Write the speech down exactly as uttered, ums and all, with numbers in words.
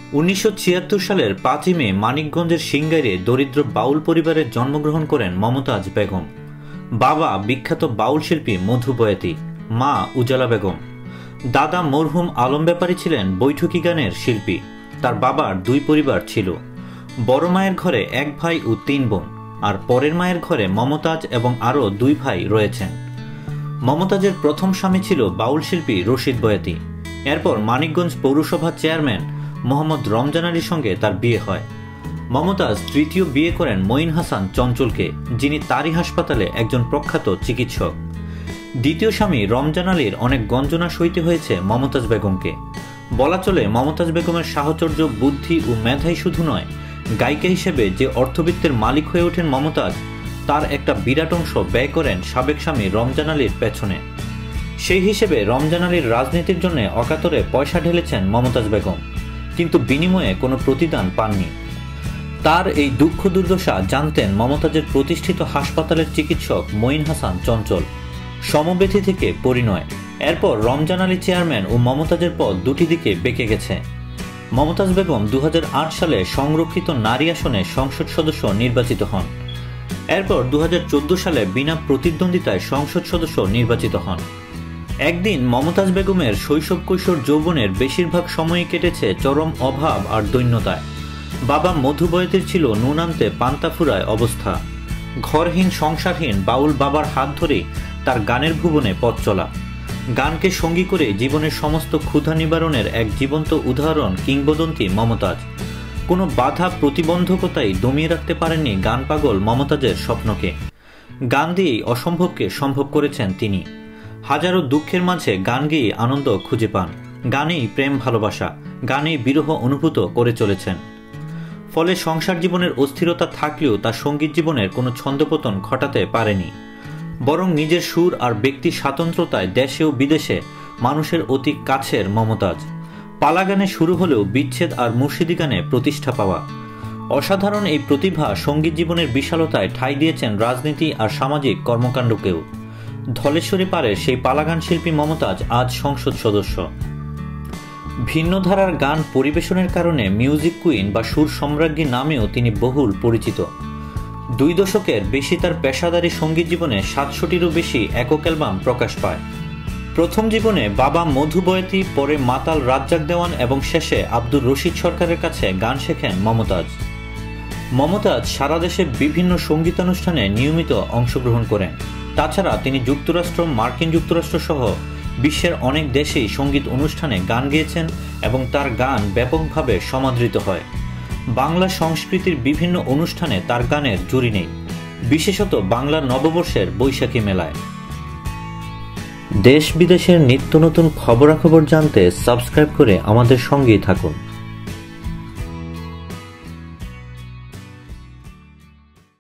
উনিশশো ছিয়াত্তর সালের পাঁচই মে মানিকগঞ্জের সিংগাইরে দরিদ্র বাউল পরিবারে জন্মগ্রহণ করেন মমতাজ বেগম। বাবা বিখ্যাত বাউল শিল্পী মধু বয়াতি, মা উজালা বেগম। দাদা মরহুম আলম ব্যাপারী ছিলেন বৈঠকি গানের শিল্পী। তার বাবার দুই পরিবার ছিল, বড় মায়ের ঘরে এক ভাই ও তিন বোন, আর পরের মায়ের ঘরে মমতাজ এবং আরও দুই ভাই রয়েছেন। মমতাজের প্রথম স্বামী ছিল বাউল শিল্পী রশিদ বয়াতি। এরপর মানিকগঞ্জ পৌরসভার চেয়ারম্যান মোহাম্মদ রমজান আলীর সঙ্গে তার বিয়ে হয়। মমতাজ তৃতীয় বিয়ে করেন মঈন হাসান চঞ্চলকে, যিনি তারই হাসপাতালে একজন প্রখ্যাত চিকিৎসক। দ্বিতীয় স্বামী রমজান আলীর অনেক গঞ্জনা সইতে হয়েছে মমতাজ বেগমকে। বলা চলে মমতাজ বেগমের সাহচর্য, বুদ্ধি ও মেধাই শুধু নয়, গায়িকা হিসেবে যে অর্থবিত্তের মালিক হয়ে ওঠেন মমতাজ, তার একটা বিরাট অংশ ব্যয় করেন সাবেক স্বামী রমজান আলীর পেছনে। সেই হিসেবে রমজান আলীর রাজনীতির জন্য অকাতরে পয়সা ঢেলেছেন মমতাজ বেগম, কিন্তু বিনিময়ে কোনো প্রতিদান পাননি। তার এই দুঃখ দুর্দশা জানতেন মমতাজের প্রতিষ্ঠিত হাসপাতালের চিকিৎসক মঈন হাসান চঞ্চল। সমব্যথী থেকে পরিণয়। এরপর রমজান আলী চেয়ারম্যান ও মমতাজের পদ দুটি দিকে বেঁকে গেছে। মমতাজ বেগম দু হাজার আট সালে সংরক্ষিত নারী আসনে সংসদ সদস্য নির্বাচিত হন। এরপর দু হাজার চোদ্দ সালে বিনা প্রতিদ্বন্দ্বিতায় সংসদ সদস্য নির্বাচিত হন। একদিন মমতাজ বেগমের শৈশব কৈশোর যৌবনের বেশিরভাগ সময়ই কেটেছে চরম অভাব আর দৈন্যতায়। বাবা মধু বয়াতির ছিল নুন আনতে পান্তা ফুরায় অবস্থা। ঘরহীন সংসারহীন বাউল বাবার হাত ধরেই তার গানের ভুবনে পথ চলা। গানকে সঙ্গী করে জীবনের সমস্ত ক্ষুধা নিবারণের এক জীবন্ত উদাহরণ কিংবদন্তি মমতাজ। কোনো বাধা প্রতিবন্ধকতাই দমিয়ে রাখতে পারেননি গান পাগল মমতাজের স্বপ্নকে। গান দিয়েই অসম্ভবকে সম্ভব করেছেন তিনি। হাজারো দুঃখের মাঝে গান গেয়ে আনন্দ খুঁজে পান। গানেই প্রেম ভালোবাসা, গানেই বিরহ অনুভূত করে চলেছেন। ফলে সংসার জীবনের অস্থিরতা থাকলেও তার সঙ্গীত জীবনের কোনো ছন্দপতন ঘটাতে পারেনি, বরং নিজের সুর আর ব্যক্তি স্বাতন্ত্রতায় দেশে ও বিদেশে মানুষের অতি কাছের মমতাজ। পালা গানে শুরু হলেও বিচ্ছেদ আর মুর্শিদি গানে প্রতিষ্ঠা পাওয়া। অসাধারণ এই প্রতিভা সঙ্গীত জীবনের বিশালতায় ঠাঁই দিয়েছেন রাজনীতি আর সামাজিক কর্মকাণ্ডকেও। ধলেশ্বরী পারের সেই পালাগান শিল্পী মমতাজ আজ সংসদ সদস্য। ভিন্ন ধারার গান পরিবেশনের কারণে মিউজিক কুইন বা সুর সম্রাজ্ঞী নামেও তিনি বহুল পরিচিত। দুই দশকের বেশি তার পেশাদারী সঙ্গীত জীবনে সাতশোটিরও বেশি একক অ্যালবাম প্রকাশ পায়। প্রথম জীবনে বাবা মধু বয়াতি, পরে মাতাল রাজ্জাক দেওয়ান এবং শেষে আব্দুর রশিদ সরকারের কাছে গান শেখেন মমতাজ। মমতাজ সারা দেশে বিভিন্ন সঙ্গীতানুষ্ঠানে নিয়মিত অংশগ্রহণ করেন। তাছাড়া তিনি যুক্তরাষ্ট্র, মার্কিন যুক্তরাষ্ট্র সহ বিশ্বের অনেক দেশেই সঙ্গীত অনুষ্ঠানে গান গেয়েছেন এবং তার গান ব্যাপকভাবে সমাদৃত হয়। বাংলা সংস্কৃতির বিভিন্ন অনুষ্ঠানে তার গানের জুড়ি নেই, বিশেষত বাংলার নববর্ষের বৈশাখী মেলায়। দেশ বিদেশের নিত্য নতুন খবরাখবর জানতে সাবস্ক্রাইব করে আমাদের সঙ্গেই থাকুন।